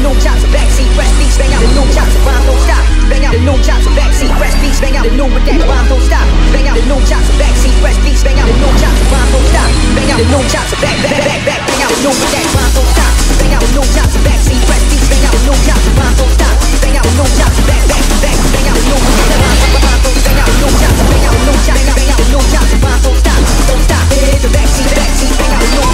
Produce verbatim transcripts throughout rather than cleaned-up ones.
new chops, backseat fresh beats, bang out the new chops, rhymes don't stop. Bang out the new chops, backseat fresh beats, bang out the new with that rhymes don't stop. Bang out the new chops, backseat fresh beats, bang out the new chops, rhymes don't stop. Bang out the new chops, back back back back, bang out the new with that rhymes don't stop. Bang out the new chops, backseat fresh beats, bang out the new chops, rhymes don't stop. Bang out the new chops, back back back, bang out the new with that rhymes don't stop. Bang out the new chops, bang out the new chops, bang out the new chops, rhymes don't stop, don't stop. Hit the backseat, backseat, bang out the new.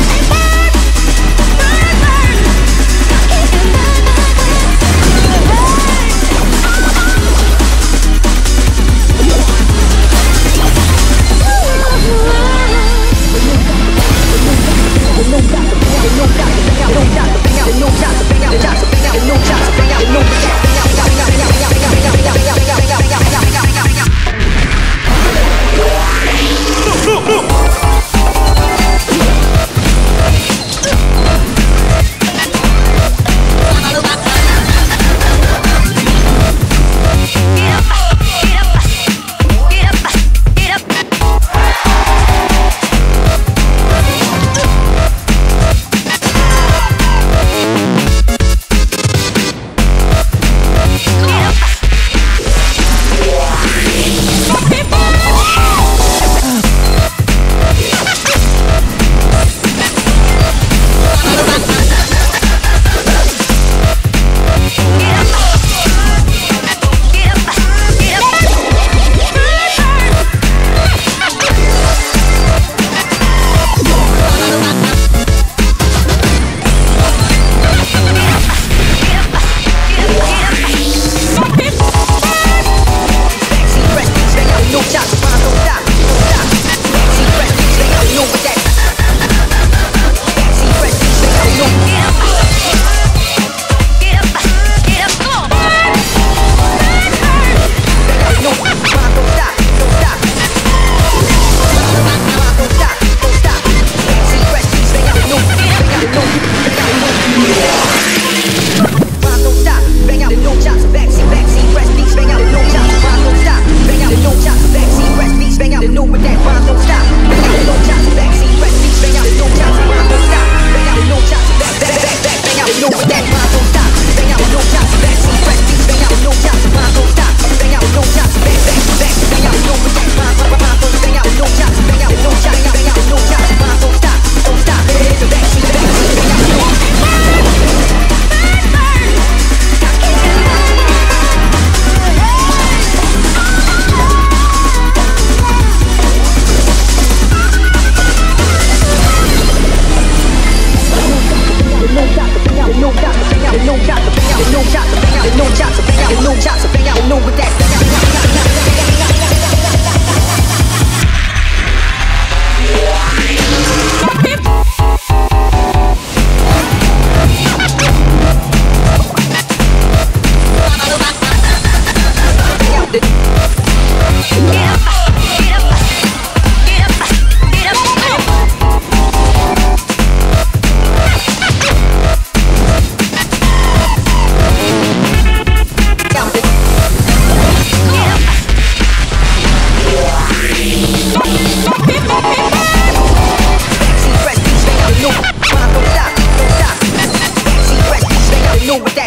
With that